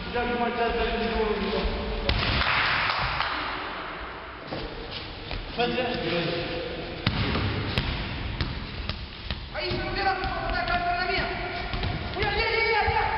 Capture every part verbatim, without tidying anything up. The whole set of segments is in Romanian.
Și acum această liceul. Aici nu te lasă să facă dacă la mine. Ia, ia, ia, ia, ia.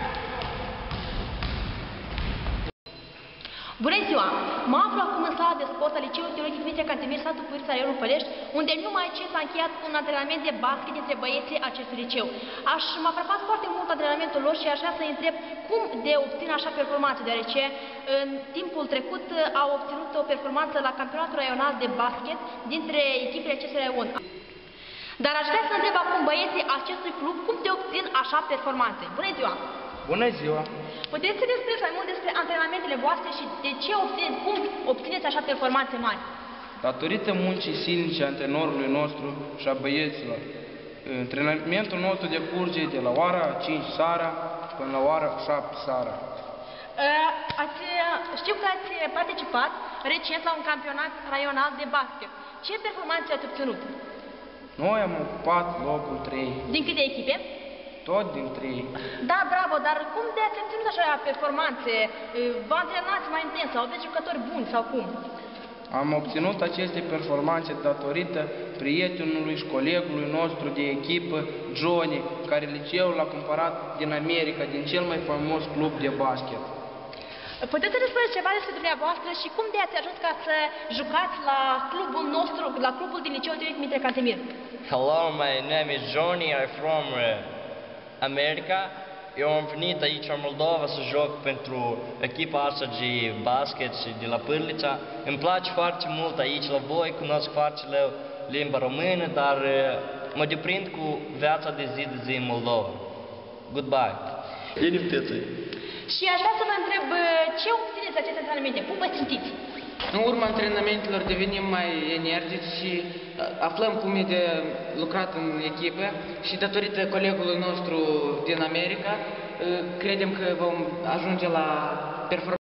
Bună ziua! Mă aflu acum în sala de sport al Liceului Teologic Dumitrie Cantemir, satul Purița, raionul Pălești, unde numai ce s-a încheiat un antrenament de basket dintre băieții acestui liceu. Aș m-a frapat foarte mult antrenamentul lor și aș vrea să-i întreb cum de obțin așa performanță, deoarece în timpul trecut au obținut o performanță la campionatul raional de basket dintre echipele acestui raion. Dar aș vrea să întreb acum băieții acestui club cum de obțin așa performanțe. Bună ziua! Bună ziua! Puteți să ne spuneți mai mult despre antrenamentele voastre și de ce obțineți, cum obțineți așa performanțe mari? Datorită muncii silnice antrenorului nostru și a băieților, antrenamentul nostru decurge de la ora cinci seara până la ora șapte seara. Ați, știu că ați participat recent la un campionat raional de basket. Ce performanțe ați obținut? Noi am ocupat locul trei. Din câte echipe? Tot din trei. Da, bravo, dar cum de ați obținut așa performanțe? Vă antrenați mai intens sau aveți jucători buni sau cum? Am obținut aceste performanțe datorită prietenului și colegului nostru de echipă, Johnny, care liceul l-a cumpărat din America, din cel mai faimos club de basket. Puteți să ne spuneți ceva despre dumneavoastră și cum de ați ajuns ca să jucați la clubul nostru, la clubul din Liceul Teologic Dumitrie Cantemir? Hello, my name is Johnny, I'm from uh, America. Eu am venit aici în Moldova să joc pentru echipa asta de basket și de la Pârlița. Îmi place foarte mult aici la voi, cunosc foarte leu limba română, dar uh, mă deprind cu viața de zi de zi în Moldova. Goodbye. Și aș vrea să vă întreb ce obțineți aceste antrenamente, cum vă simțiți? În urma antrenamentelor devenim mai energici și aflăm cum e de lucrat în echipă și datorită colegului nostru din America credem că vom ajunge la performanță.